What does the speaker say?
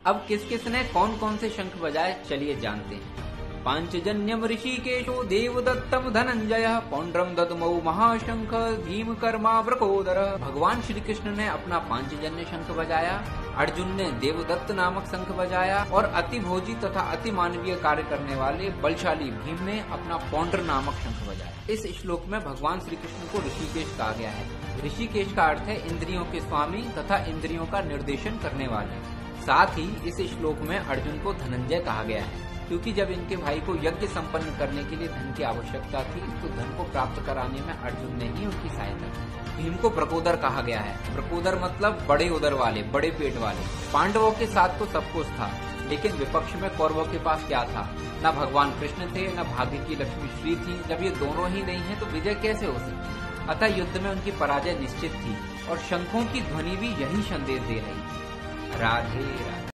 अब किस किस ने कौन कौन से शंख बजाए, चलिए जानते हैं। पांचजन्यम ऋषिकेशो देवदत्तम धनंजय पौंड्रम ददमौ महाशंख भीम कर्मा वृकोदर। भगवान श्री कृष्ण ने अपना पांचजन्य शंख बजाया, अर्जुन ने देवदत्त नामक शंख बजाया और अति भोजी तथा अति मानवीय कार्य करने वाले बलशाली भीम ने अपना पौंड्र नामक शंख बजाया। इस श्लोक में भगवान श्री कृष्ण को ऋषिकेश कहा गया है। ऋषिकेश का अर्थ है इंद्रियों के स्वामी तथा इंद्रियों का निर्देशन करने वाले। साथ ही इस श्लोक में अर्जुन को धनंजय कहा गया है, क्योंकि जब इनके भाई को यज्ञ संपन्न करने के लिए धन की आवश्यकता थी तो धन को प्राप्त कराने में अर्जुन ने ही उनकी सहायता की। भीम को वृकोदर कहा गया है। वृकोदर मतलब बड़े उदर वाले, बड़े पेट वाले। पांडवों के साथ तो सब कुछ था, लेकिन विपक्ष में कौरवों के पास क्या था? न भगवान कृष्ण थे, न भाग्य की लक्ष्मी श्री थी। जब ये दोनों ही नहीं है तो विजय कैसे हो सकती? अतः युद्ध में उनकी पराजय निश्चित थी और शंखों की ध्वनि भी यही संदेश दे रही। राधे राधे।